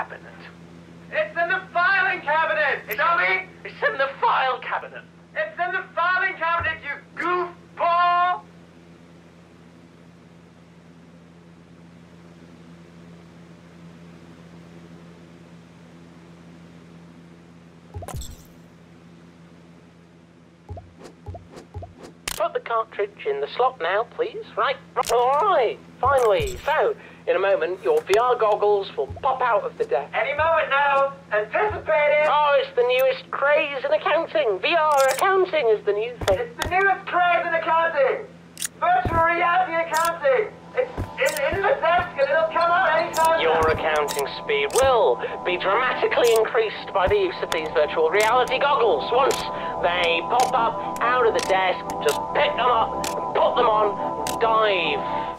cabinet. It's in the filing cabinet! Dummy! It's in the file cabinet. It's in the filing cabinet, you goofball! Put the cartridge in the slot now, please. Right. Alright, finally. So, in a moment, your VR goggles will pop out of the desk. Any moment now, anticipate it! Oh, it's the newest craze in accounting. VR accounting is the new thing. It's the newest craze in accounting! Virtual reality accounting! It's in the desk and it'll come out anytime. Your accounting speed will be dramatically increased by the use of these virtual reality goggles. Once they pop up out of the desk, just pick them up, and put them on, and dive.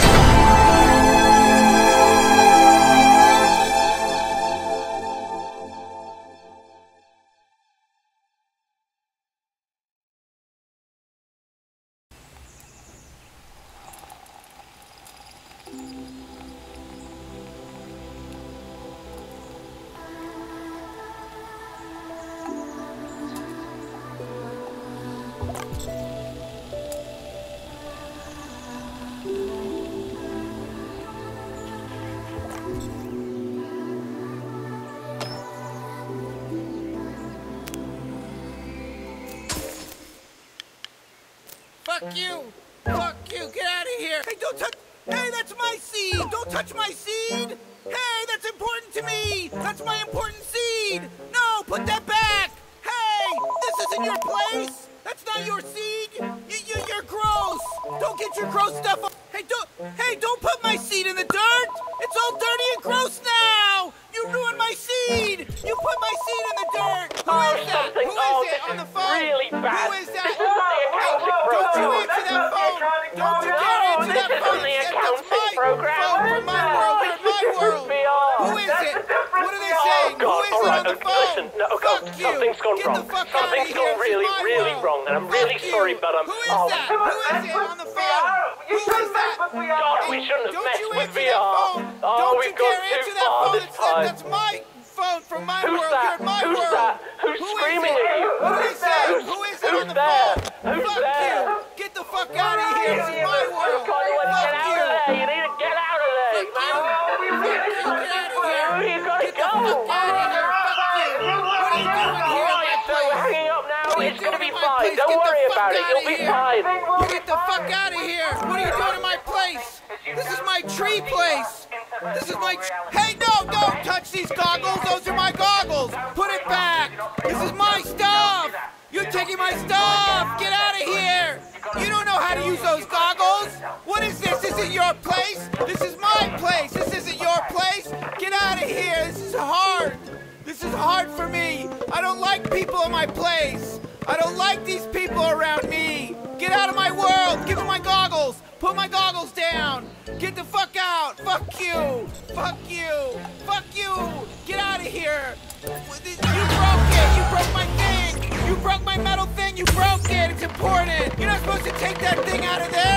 Fuck you! Fuck you! Get out of here! Hey, don't touch... Hey, that's my seed! Don't touch my seed! Hey, that's important to me! That's my important seed! No, put that back! Hey, this isn't your place! That's not your seed! You're gross! Don't get your gross stuff up! Hey, don't put my seed in the dirt! It's all dirty and gross now! You ruined my seed! You put my seed in the dirt! Who is that? Who is it on the phone? Really bad. Who is that? This is the accounting program. Don't you answer that phone! Don't you dare answer that phone! This is the That's accounting my program. phone from my world! You're in my world! Who is it? What are they saying? Who is it on the phone? Listen, no, Fuck you! something's gone Get wrong. the fuck Something's out of here. gone really, This is my really world. wrong, and I'm really Fuck sorry, you. but Who is that? Who is it on the phone? You Who shouldn't is that? mess with VR. God, we shouldn't have Don't messed you with answer VR. that phone. Oh, Don't we've you gone dare too answer that far phone. this time. That's my phone from my Who's world. that? You're in my Who's world. that? Who's Who is screaming it? at you? Who is that? Who is it on the phone? Who's Fuck there? you. Get the fuck out of here. This is my world. God, let's Fuck get out you. of there. You need to get out of there, Fuck man. you. Fuck you. Get out of here. Where you gotta Get the go? fuck out of here. Fuck you. What are you doing here on my Right, so place? hanging up now. What are you It's gonna doing be in my fine. place? Don't Get the worry fuck about it. outta You'll be here. fine. You get the fuck out of here! What are you doing in my place? This is my tree place! This is my Hey, no, don't touch these goggles! Those are my goggles! Put it back! This is my stuff! You're taking my stuff! Get out of here! You don't know how to use those goggles! What is this? This is your place? This is my place! This isn't your place! Get out of here! This is hard! This is hard for me! I don't like people in my place! I don't like these people around me! Get out of my world! Give me my goggles! Put my goggles down! Get the fuck out! Fuck you! Fuck you! Fuck you! Get out of here! You broke it! You broke my thing! You broke my metal thing! You broke it! It's important! You're not supposed to take that thing out of there!